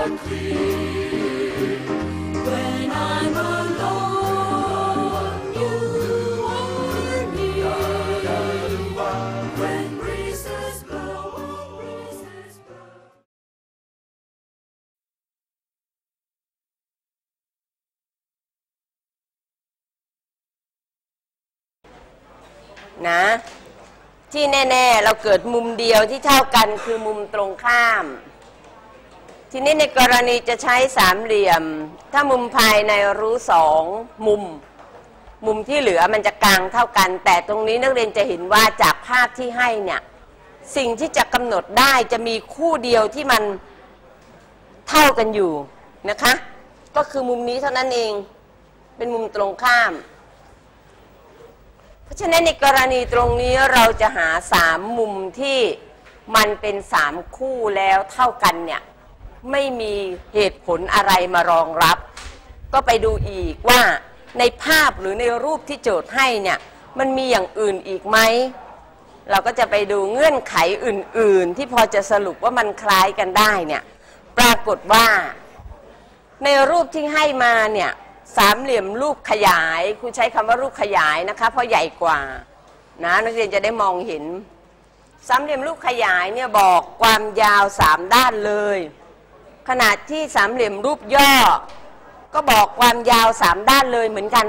and clear. When I'm alone, you are near. When breezes blow, breezes blow. นะที่แน่ๆเราเกิดมุมเดียวที่เท่ากันคือมุมตรงข้ามทีนี้ในกรณีจะใช้สามเหลี่ยมถ้ามุมภายในรู้สองมุมที่เหลือมันจะกลางเท่ากันแต่ตรงนี้นักเรียนจะเห็นว่าจากภาพที่ให้เนี่ยสิ่งที่จะกำหนดได้จะมีคู่เดียวที่มันเท่ากันอยู่นะคะก็คือมุมนี้เท่านั้นเองเป็นมุมตรงข้ามเพราะฉะนั้นในกรณีตรงนี้เราจะหา3มุมที่มันเป็น3คู่แล้วเท่ากันเนี่ยไม่มีเหตุผลอะไรมารองรับก็ไปดูอีกว่าในภาพหรือในรูปที่โจทย์ให้เนี่ยมันมีอย่างอื่นอีกไหมเราก็จะไปดูเงื่อนไขอื่นๆที่พอจะสรุปว่ามันคล้ายกันได้เนี่ยปรากฏว่าในรูปที่ให้มาเนี่ยสามเหลี่ยมรูปขยายครูใช้คำว่ารูปขยายนะคะเพราะใหญ่กว่านะนักเรียนจะได้มองเห็นสามเหลี่ยมรูปขยายเนี่ยบอกความยาว3ด้านเลยขณะที่สามเหลี่ยมรูปย่อก็บอกความยาว3ด้านเลยเหมือนกัน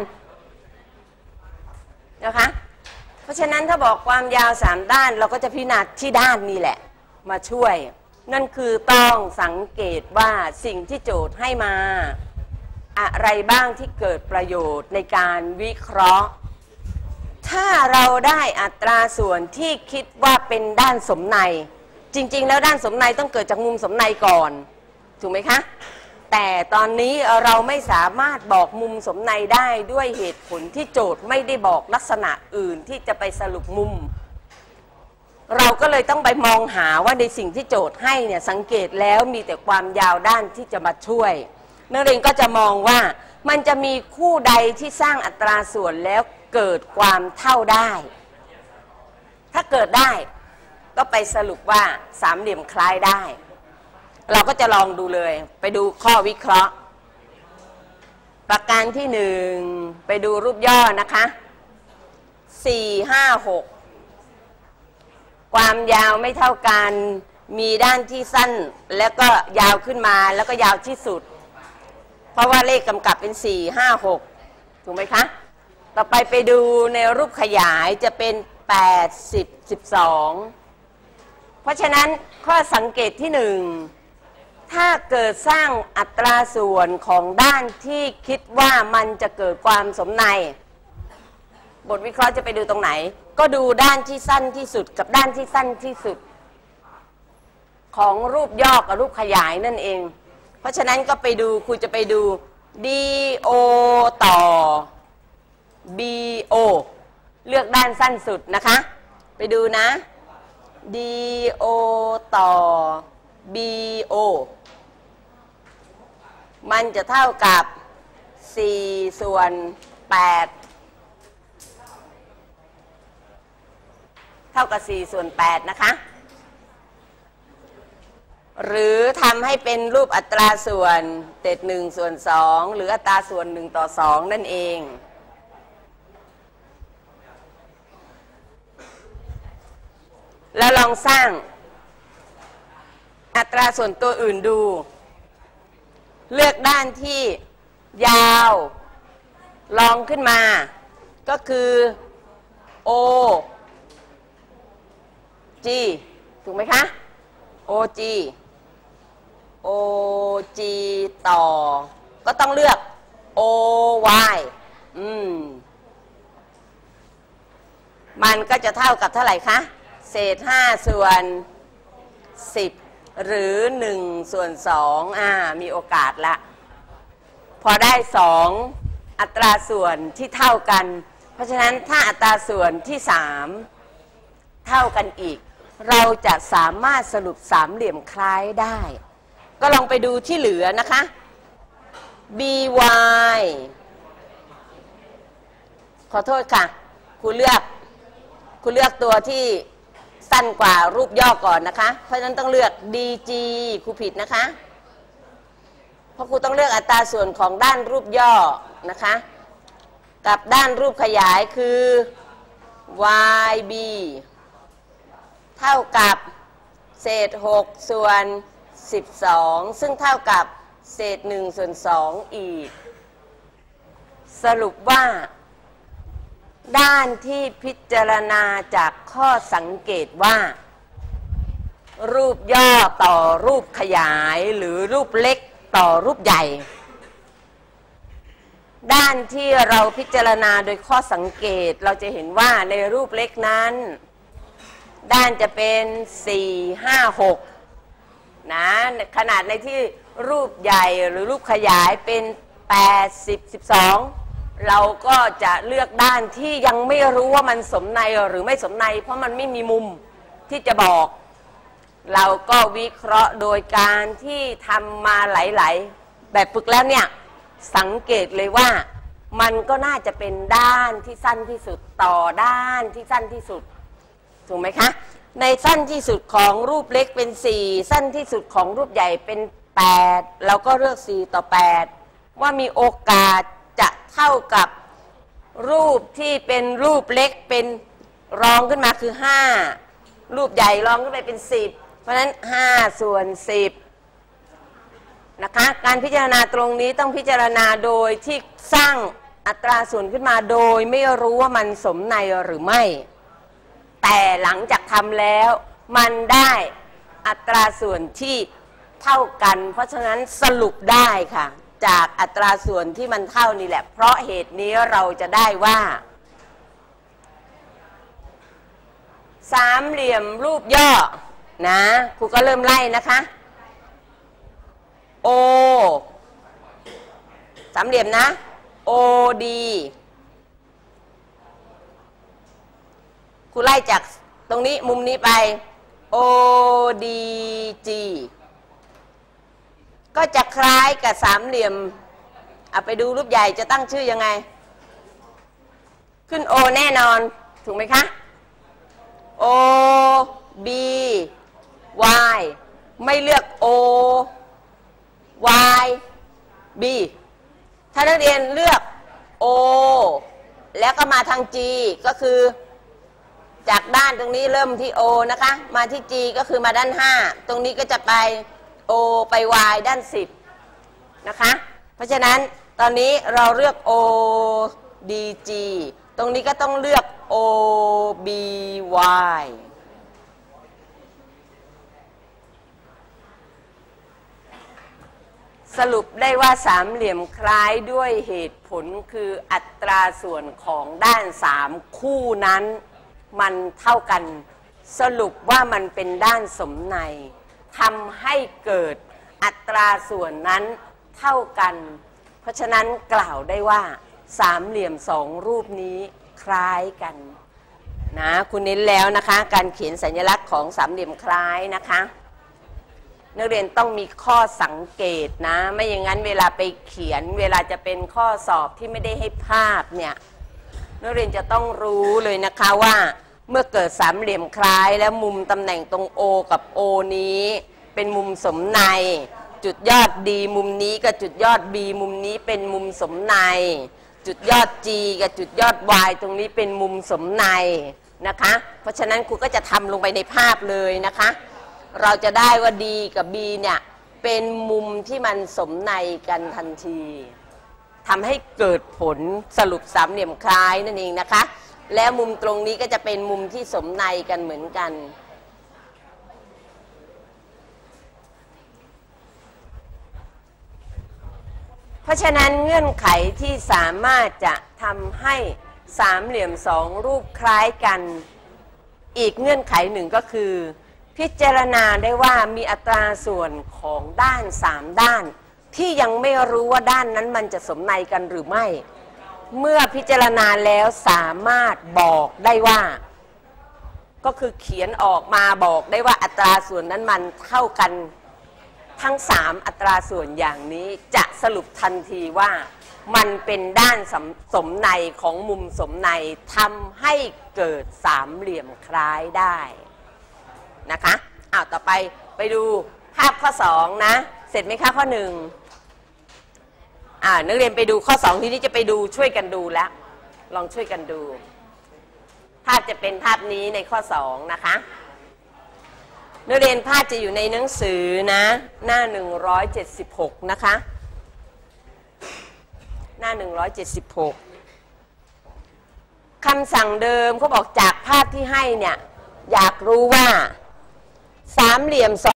นะคะเพราะฉะนั้นถ้าบอกความยาว3ด้านเราก็จะพิจารณาที่ด้านนี้แหละมาช่วยนั่นคือต้องสังเกตว่าสิ่งที่โจทย์ให้มาอะไรบ้างที่เกิดประโยชน์ในการวิเคราะห์ถ้าเราได้อัตราส่วนที่คิดว่าเป็นด้านสมในจริงๆแล้วด้านสมในต้องเกิดจากมุมสมในก่อนถูกไหมคะแต่ตอนนี้เราไม่สามารถบอกมุมสมในได้ด้วยเหตุผลที่โจทย์ไม่ได้บอกลักษณะอื่นที่จะไปสรุปมุมเราก็เลยต้องไปมองหาว่าในสิ่งที่โจทย์ให้เนี่ยสังเกตแล้วมีแต่ความยาวด้านที่จะมาช่วยนักเรียนก็จะมองว่ามันจะมีคู่ใดที่สร้างอัตราส่วนแล้วเกิดความเท่าได้ถ้าเกิดได้ก็ไปสรุปว่าสามเหลี่ยมคล้ายได้เราก็จะลองดูเลยไปดูข้อวิเคราะห์ประการที่1ไปดูรูปย่อนะคะ4 5 6ความยาวไม่เท่ากันมีด้านที่สั้นแล้วก็ยาวขึ้นมาแล้วก็ยาวที่สุดเพราะว่าเลขกำกับเป็น4 5 6ถูกไหมคะต่อไปดูในรูปขยายจะเป็น8 10 12เพราะฉะนั้นข้อสังเกตที่1ถ้าเกิดสร้างอัตราส่วนของด้านที่คิดว่ามันจะเกิดความสมในบทวิเคราะห์จะไปดูตรงไหนก็ดูด้านที่สั้นที่สุดกับด้านที่สั้นที่สุดของรูปย่อกับรูปขยายนั่นเองเพราะฉะนั้นก็ไปดูครูจะไปดู DO ต่อ BO เลือกด้านสั้นสุดนะคะไปดูนะ DO ต่อ BO มันจะเท่ากับ4 ส่วน 8เท่ากับ4 ส่วน 8นะคะหรือทำให้เป็นรูปอัตราส่วนเศษ1 ส่วน 2หรืออัตราส่วน1 ต่อ 2นั่นเองแล้วลองสร้างอัตราส่วนตัวอื่นดูเลือกด้านที่ยาวลองขึ้นมาก็คือ O G ถูกไหมคะ OG OG ต่อก็ต้องเลือก OY มันก็จะเท่ากับเท่าไหร่คะเศษ5 ส่วน 10หรือ1 ส่วน 2มีโอกาสละพอได้2อัตราส่วนที่เท่ากันเพราะฉะนั้นถ้าอัตราส่วนที่3เท่ากันอีกเราจะสามารถสรุปสามเหลี่ยมคล้ายได้ก็ลองไปดูที่เหลือนะคะ BY ขอโทษค่ะครูเลือกตัวที่สั้นกว่ารูปย่อก่อนนะคะเพราะฉะนั้นต้องเลือก DG ครูผิดนะคะเพราะครูต้องเลือกอัตราส่วนของด้านรูปย่อนะคะกับด้านรูปขยายคือ yb เท่ากับเศษ6ส่วน12ซึ่งเท่ากับเศษ1ส่วน2อีกสรุปว่าด้านที่พิจารณาจากข้อสังเกตว่ารูปย่อต่อรูปขยายหรือรูปเล็กต่อรูปใหญ่ด้านที่เราพิจารณาโดยข้อสังเกตเราจะเห็นว่าในรูปเล็กนั้นด้านจะเป็น4 5 6นะขนาดในที่รูปใหญ่หรือรูปขยายเป็น8 10 12เราก็จะเลือกด้านที่ยังไม่รู้ว่ามันสมในหรือไม่สมในเพราะมันไม่มีมุมที่จะบอกเราก็วิเคราะห์โดยการที่ทำมาหลายๆแบบฝึกแล้วเนี่ยสังเกตเลยว่ามันก็น่าจะเป็นด้านที่สั้นที่สุดต่อด้านที่สั้นที่สุดถูกไหมคะในสั้นที่สุดของรูปเล็กเป็น4สั้นที่สุดของรูปใหญ่เป็น8เราก็เลือก4ต่อ8ว่ามีโอกาสจะเท่ากับรูปที่เป็นรูปเล็กเป็นรองขึ้นมาคือ5รูปใหญ่รองขึ้นไปเป็น10เพราะฉะนั้น5ส่วน10นะคะการพิจารณาตรงนี้ต้องพิจารณาโดยที่สร้างอัตราส่วนขึ้นมาโดยไม่รู้ว่ามันสมในหรือไม่แต่หลังจากทำแล้วมันได้อัตราส่วนที่เท่ากันเพราะฉะนั้นสรุปได้ค่ะจากอัตราส่วนที่มันเท่านี่แหละเพราะเหตุนี้เราจะได้ว่าสามเหลี่ยมรูปย่อนะครูก็เริ่มไล่นะคะ O สามเหลี่ยมนะ OD ครูไล่จากตรงนี้มุมนี้ไป ODG ก็จะคล้ายกับสามเหลี่ยมเอาไปดูรูปใหญ่จะตั้งชื่อยังไงขึ้น O แน่นอนถูกไหมคะ O B Y ไม่เลือก O Y B ถ้านักเรียนเลือก O แล้วก็มาทาง G ก็คือจากด้านตรงนี้เริ่มที่ O นะคะมาที่ G ก็คือมาด้าน5ตรงนี้ก็จะไป O ไป Y ด้าน10นะคะเพราะฉะนั้นตอนนี้เราเลือก O D G ตรงนี้ก็ต้องเลือก O B Yสรุปได้ว่าสามเหลี่ยมคล้ายด้วยเหตุผลคืออัตราส่วนของด้าน3คู่นั้นมันเท่ากันสรุปว่ามันเป็นด้านสมในทำให้เกิดอัตราส่วนนั้นเท่ากันเพราะฉะนั้นกล่าวได้ว่าสามเหลี่ยม2รูปนี้คล้ายกันนะคุณเน้นแล้วนะคะการเขียนสัญลักษณ์ของสามเหลี่ยมคล้ายนะคะนักเรียนต้องมีข้อสังเกตนะไม่อย่างนั้นเวลาไปเขียนเวลาจะเป็นข้อสอบที่ไม่ได้ให้ภาพเนี่ยนักเรียนจะต้องรู้เลยนะคะว่าเมื่อเกิดสามเหลี่ยมคล้ายแล้วมุมตำแหน่งตรง O กับ O นี้เป็นมุมสมในจุดยอด D มุมนี้กับจุดยอด B มุมนี้เป็นมุมสมในจุดยอด G กับจุดยอด Y ตรงนี้เป็นมุมสมในนะคะเพราะฉะนั้นครูก็จะทำลงไปในภาพเลยนะคะเราจะได้ว่า D กับ B เนี่ยเป็นมุมที่มันสมในกันทันทีทำให้เกิดผลสรุปสามเหลี่ยมคล้ายนั่นเองนะคะแล้วมุมตรงนี้ก็จะเป็นมุมที่สมในกันเหมือนกันเพราะฉะนั้นเงื่อนไขที่สามารถจะทำให้สามเหลี่ยม2รูปคล้ายกันอีกเงื่อนไขหนึ่งก็คือพิจารณาได้ว่ามีอัตราส่วนของด้าน3ด้านที่ยังไม่รู้ว่าด้านนั้นมันจะสมในกันหรือไม่เมื่อพิจารณาแล้วสามารถบอกได้ว่าก็คือเขียนออกมาบอกได้ว่าอัตราส่วนนั้นมันเท่ากันทั้ง3อัตราส่วนอย่างนี้จะสรุปทันทีว่ามันเป็นด้านสมในของมุมสมในทำให้เกิดสามเหลี่ยมคล้ายได้นะคะต่อไปดูภาพข้อ2นะเสร็จไหมคะข้อ1 นักเรียนไปดูข้อ2ทีนี้จะไปดูช่วยกันดูแล้วลองช่วยกันดูภาพจะเป็นภาพนี้ในข้อ2นะคะนักเรียนภาพจะอยู่ในหนังสือนะหน้า176นะคะหน้า176คำสั่งเดิมเขาบอกจากภาพที่ให้เนี่ยอยากรู้ว่าสามเหลี่ยม